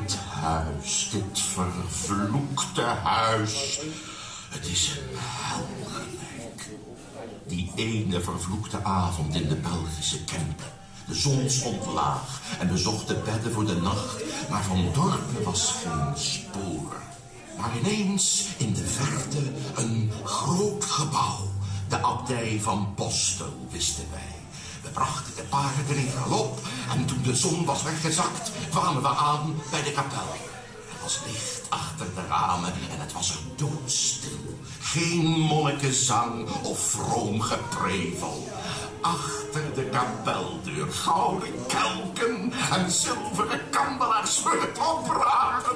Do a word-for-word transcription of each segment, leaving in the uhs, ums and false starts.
Dit huis, dit vervloekte huis, het is een hel gelijk. Die ene vervloekte avond in de Belgische Kempen. De zon stond laag en we zochten bedden voor de nacht, maar van dorpen was geen spoor. Maar ineens in de verte een groot gebouw, de abdij van Postel, wisten wij. We brachten de paarden in galop en toen de zon was weggezakt, kwamen we aan bij de kapel. Het was licht achter de ramen en het was er doodstil. Geen monnikenzang of vroom geprevel. Achter de kapeldeur gouden kelken en zilveren kandelaars voor het opraken.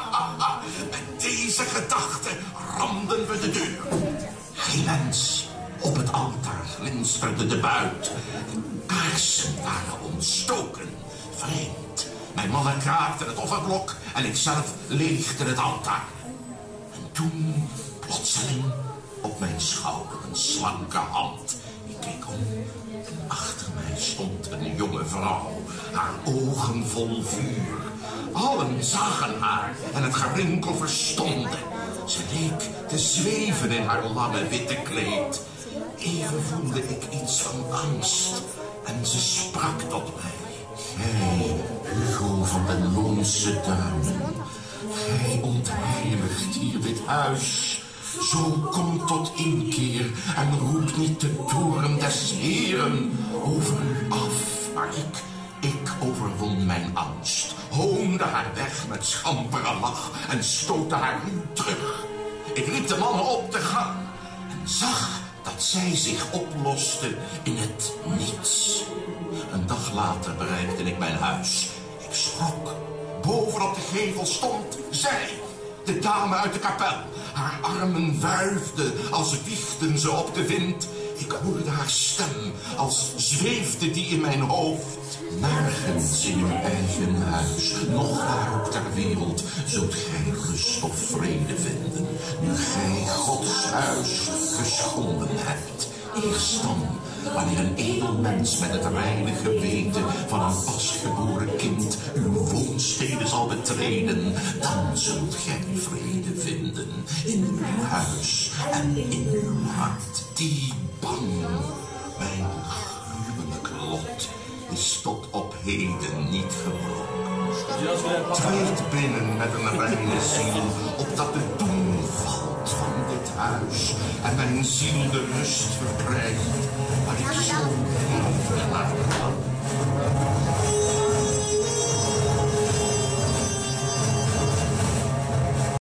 Met deze gedachte ramden we de deur. Geen mens. Op het altaar glinsterde de buit. De kaarsen waren ontstoken. Vreemd. Mijn mannen kraakten het offerblok en ikzelf leegde het altaar. En toen, plotseling, op mijn schouder een slanke hand. Ik keek om en achter mij stond een jonge vrouw. Haar ogen vol vuur. Allen zagen haar en het gerinkel verstonden. Ze leek te zweven in haar lange witte kleed. Even voelde ik iets van angst en ze sprak tot mij. Gij, Hugo van den Loonse Duinen, gij ontheiligt hier dit huis. Zo kom tot inkeer en roep niet de toorn des Heeren over u af. Maar ik, ik overwon mijn angst, hoonde haar weg met schampere lach en stootte haar ruw terug. Ik riep de mannen op de gang en zag dat zij zich oploste in het niets. Een dag later bereikte ik mijn huis. Ik schrok. Bovenop de gevel stond zij, de dame uit de kapel. Haar armen wuifden als wiegden ze op de wind. Ik hoorde haar stem als zweefde die in mijn hoofd. Nergens in uw eigen huis, nog waar ook ter wereld, zult gij rust of vrede vinden, nu gij Gods huis geschonden hebt. Eerst dan, wanneer een edel mens met het reine geweten van een pasgeboren kind uw woonstede zal betreden, dan zult gij vrede vinden in uw huis en in uw hart. Die bang, mijn gruwelijk lot, is tot op heden niet gebroken. Treed binnen met een reine ziel, opdat de doem valt van dit huis en mijn ziel de rust verkrijgt